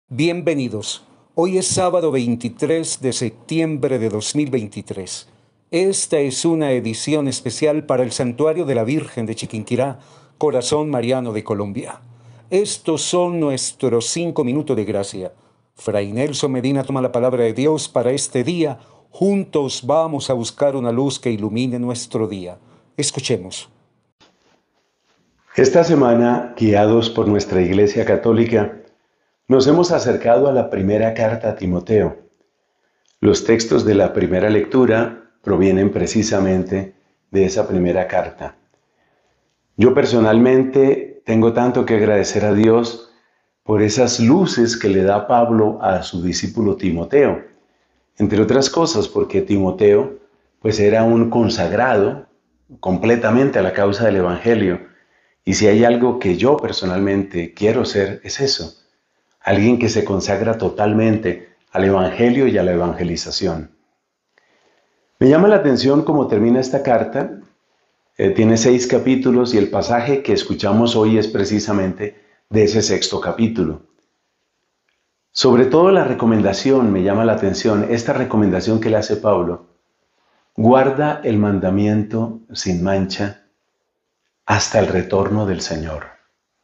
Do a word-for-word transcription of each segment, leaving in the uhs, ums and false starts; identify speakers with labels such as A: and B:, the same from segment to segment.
A: Bienvenidos. Hoy es sábado veintitrés de septiembre de dos mil veintitrés. Esta es una edición especial para el Santuario de la Virgen de Chiquinquirá, Corazón Mariano de Colombia. Estos son nuestros cinco minutos de gracia. Fray Nelson Medina toma la palabra de Dios para este día. Juntos vamos a buscar una luz que ilumine nuestro día. Escuchemos.
B: Esta semana, guiados por nuestra Iglesia Católica, nos hemos acercado a la primera carta a Timoteo. Los textos de la primera lectura provienen precisamente de esa primera carta. Yo personalmente tengo tanto que agradecer a Dios por esas luces que le da Pablo a su discípulo Timoteo. Entre otras cosas porque Timoteo pues era un consagrado completamente a la causa del Evangelio. Y si hay algo que yo personalmente quiero ser, es eso. Alguien que se consagra totalmente al Evangelio y a la evangelización. Me llama la atención cómo termina esta carta. Eh, tiene seis capítulos y el pasaje que escuchamos hoy es precisamente de ese sexto capítulo. Sobre todo la recomendación me llama la atención, esta recomendación que le hace Pablo. Guarda el mandamiento sin mancha hasta el retorno del Señor.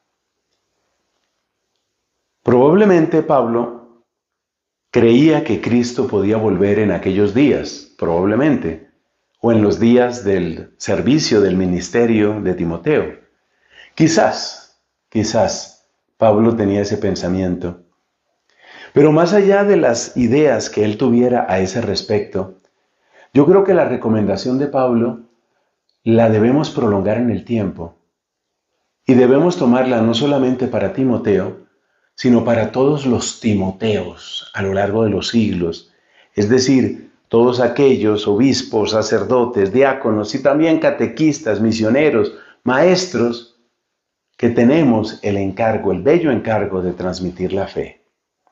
B: Probablemente Pablo creía que Cristo podía volver en aquellos días, probablemente, o en los días del servicio del ministerio de Timoteo. Quizás, quizás Pablo tenía ese pensamiento. Pero más allá de las ideas que él tuviera a ese respecto, yo creo que la recomendación de Pablo la debemos prolongar en el tiempo y debemos tomarla no solamente para Timoteo, sino para todos los Timoteos a lo largo de los siglos, es decir, todos aquellos obispos, sacerdotes, diáconos y también catequistas, misioneros, maestros, que tenemos el encargo, el bello encargo de transmitir la fe.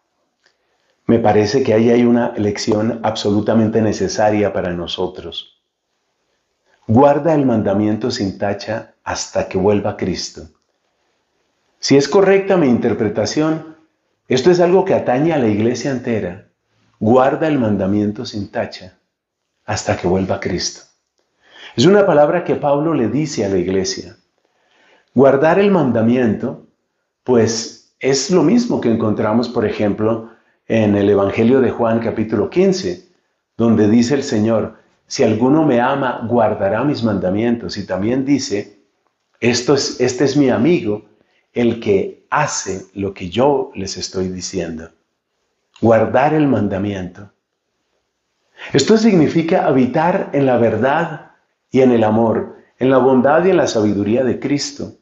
B: Me parece que ahí hay una lección absolutamente necesaria para nosotros. Guarda el mandamiento sin tacha hasta que vuelva Cristo. Si es correcta mi interpretación, esto es algo que atañe a la iglesia entera. Guarda el mandamiento sin tacha hasta que vuelva Cristo. Es una palabra que Pablo le dice a la iglesia. Guardar el mandamiento, pues es lo mismo que encontramos, por ejemplo, en el Evangelio de Juan capítulo quince, donde dice el Señor, si alguno me ama, guardará mis mandamientos. Y también dice, Esto es, este es mi amigo, el que hace lo que yo les estoy diciendo. Guardar el mandamiento. Esto significa habitar en la verdad y en el amor, en la bondad y en la sabiduría de Cristo.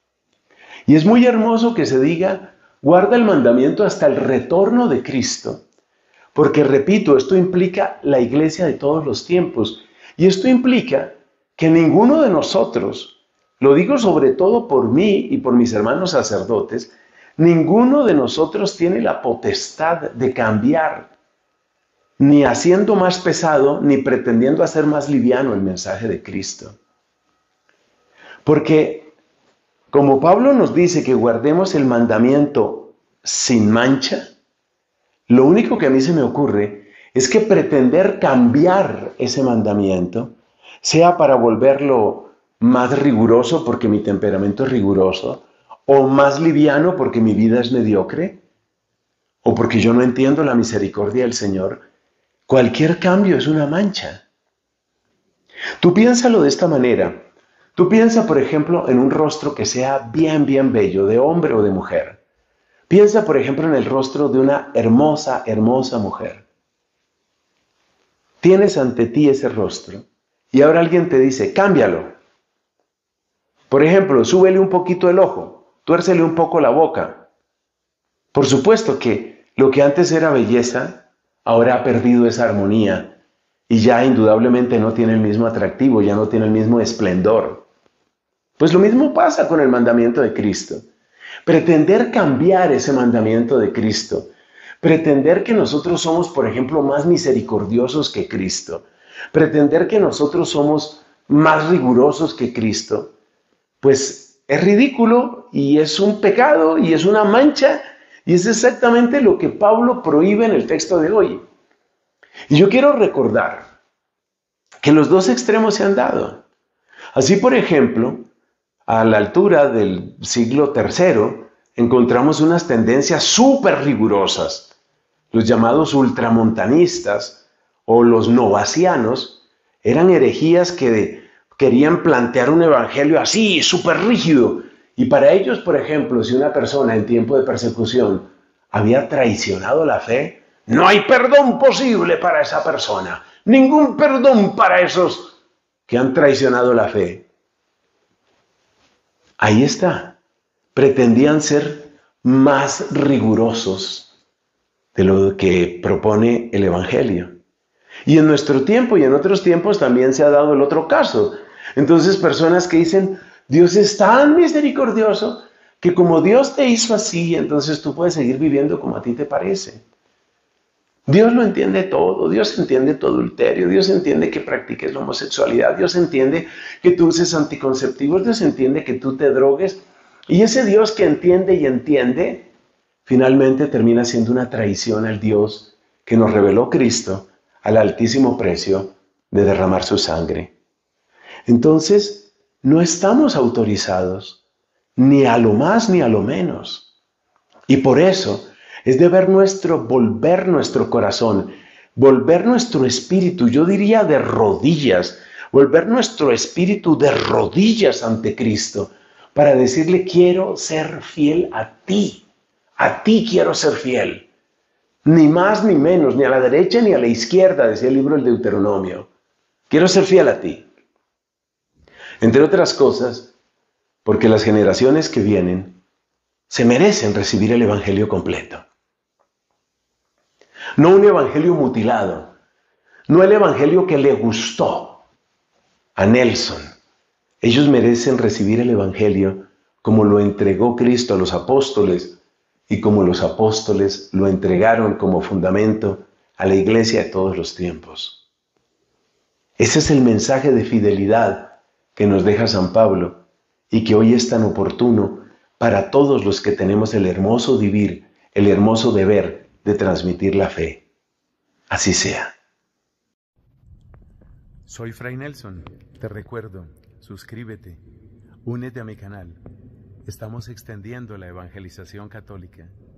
B: Y es muy hermoso que se diga, guarda el mandamiento hasta el retorno de Cristo. Porque, repito, esto implica la iglesia de todos los tiempos. Y esto implica que ninguno de nosotros, lo digo sobre todo por mí y por mis hermanos sacerdotes, ninguno de nosotros tiene la potestad de cambiar, ni haciendo más pesado, ni pretendiendo hacer más liviano el mensaje de Cristo. Porque, como Pablo nos dice que guardemos el mandamiento sin mancha, lo único que a mí se me ocurre es que pretender cambiar ese mandamiento, sea para volverlo más riguroso porque mi temperamento es riguroso, o más liviano porque mi vida es mediocre, o porque yo no entiendo la misericordia del Señor, cualquier cambio es una mancha. Tú piénsalo de esta manera. Tú piensa, por ejemplo, en un rostro que sea bien, bien bello, de hombre o de mujer. Piensa, por ejemplo, en el rostro de una hermosa, hermosa mujer. Tienes ante ti ese rostro y ahora alguien te dice, cámbialo. Por ejemplo, súbele un poquito el ojo, tuércele un poco la boca. Por supuesto que lo que antes era belleza, ahora ha perdido esa armonía y ya indudablemente no tiene el mismo atractivo, ya no tiene el mismo esplendor. Pues lo mismo pasa con el mandamiento de Cristo. Pretender cambiar ese mandamiento de Cristo, pretender que nosotros somos, por ejemplo, más misericordiosos que Cristo, pretender que nosotros somos más rigurosos que Cristo, pues es ridículo y es un pecado y es una mancha Y es exactamente lo que Pablo prohíbe en el texto de hoy. Y yo quiero recordar que los dos extremos se han dado. Así, por ejemplo, a la altura del siglo tercero, encontramos unas tendencias súper rigurosas. Los llamados ultramontanistas o los novacianos eran herejías que querían plantear un evangelio así, súper rígido. Y para ellos, por ejemplo, si una persona en tiempo de persecución había traicionado la fe, no hay perdón posible para esa persona. Ningún perdón para esos que han traicionado la fe. Ahí está. Pretendían ser más rigurosos de lo que propone el Evangelio. Y en nuestro tiempo y en otros tiempos también se ha dado el otro caso. Entonces, personas que dicen, Dios es tan misericordioso que como Dios te hizo así, entonces tú puedes seguir viviendo como a ti te parece. Dios lo entiende todo, Dios entiende tu adulterio, Dios entiende que practiques la homosexualidad, Dios entiende que tú uses anticonceptivos, Dios entiende que tú te drogues. Y ese Dios que entiende y entiende, finalmente termina siendo una traición al Dios que nos reveló Cristo al altísimo precio de derramar su sangre. Entonces, no estamos autorizados, ni a lo más ni a lo menos. Y por eso es deber nuestro volver nuestro corazón, volver nuestro espíritu, yo diría de rodillas, volver nuestro espíritu de rodillas ante Cristo, para decirle, quiero ser fiel a ti, a ti quiero ser fiel. Ni más ni menos, ni a la derecha ni a la izquierda, decía el libro del Deuteronomio. Quiero ser fiel a ti. Entre otras cosas, porque las generaciones que vienen se merecen recibir el Evangelio completo. No un Evangelio mutilado, no el Evangelio que le gustó a Nelson. Ellos merecen recibir el Evangelio como lo entregó Cristo a los apóstoles y como los apóstoles lo entregaron como fundamento a la iglesia de todos los tiempos. Ese es el mensaje de fidelidad que nos deja San Pablo y que hoy es tan oportuno para todos los que tenemos el hermoso vivir, el hermoso deber de transmitir la fe. Así sea.
C: Soy Fray Nelson. Te recuerdo, suscríbete, únete a mi canal. Estamos extendiendo la evangelización católica.